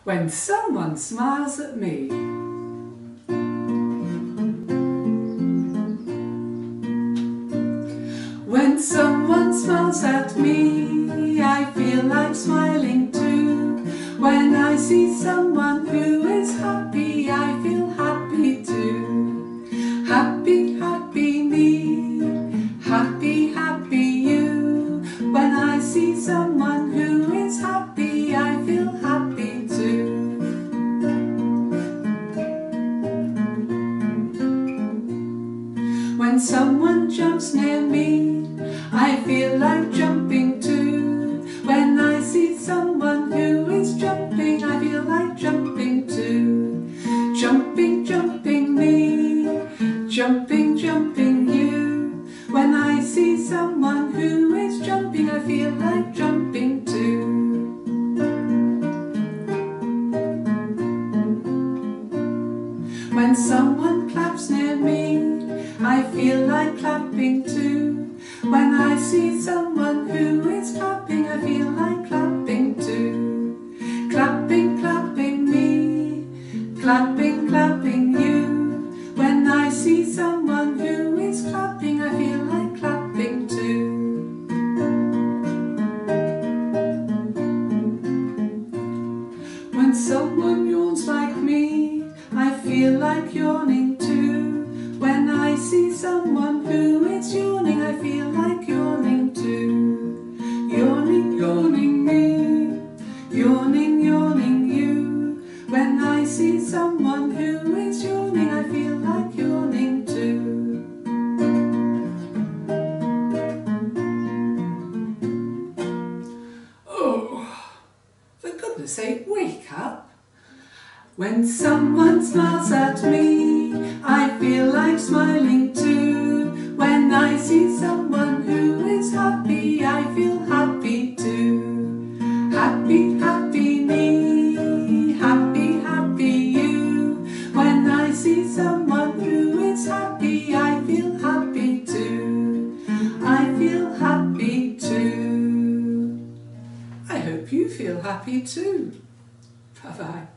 when someone smiles at me. When someone smiles at me, I feel like smiling too. When I see someone who is happy, I feel happy too. Happy, happy me, happy, happy you. When I see someone who is happy, I feel happy too. When someone jumps near me, I feel like jumping too. When I see someone who is jumping, I feel like jumping too. Jumping, jumping me, jumping, jumping you. When I see someone who is jumping, I feel like jumping too. When someone claps near me, I feel like clapping too. When I see someone who is clapping, I feel like clapping too. Clapping, clapping me, clapping, clapping you. When I see someone who is clapping, I feel like clapping too. When someone yawns like me, I feel like yawning too. When I see someone who is yawning, I feel like yawning too. Yawning, yawning me, yawning, yawning you. When I see someone who is yawning, I feel like yawning too. Oh, for goodness sake, wake up. When someone smiles at me, I feel like smiling too. When I see someone who is happy, I feel happy too. Happy, happy me, happy, happy you. When I see someone who is happy, I feel happy too. I feel happy too. I hope you feel happy too. Bye-bye.